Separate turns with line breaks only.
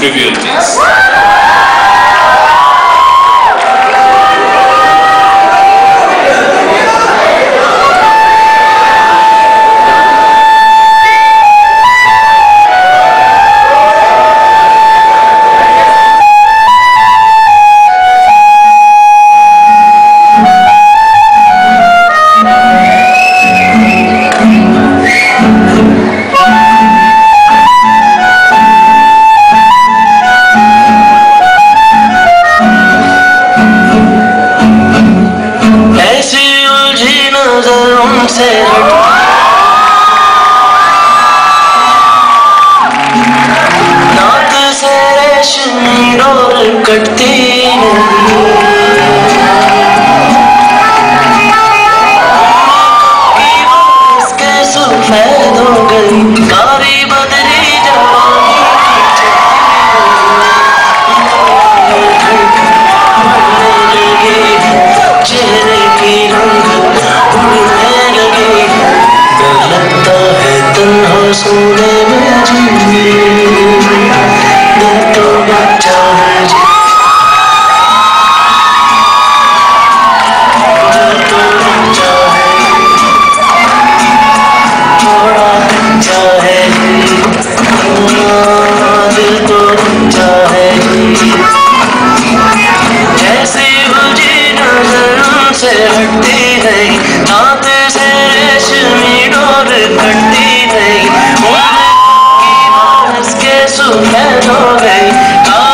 trivial things.
कटती इसके सफेद हो गई कारी बदली जवानी चेहरे की रंग उड़ने लगी डर लगता है तन्हा सोने में जी दिल तो बच्चा है जी हटती नहीं दांत से रेशमी डोर कटती नहीं उम्र की बारिश के सफेद हो गई।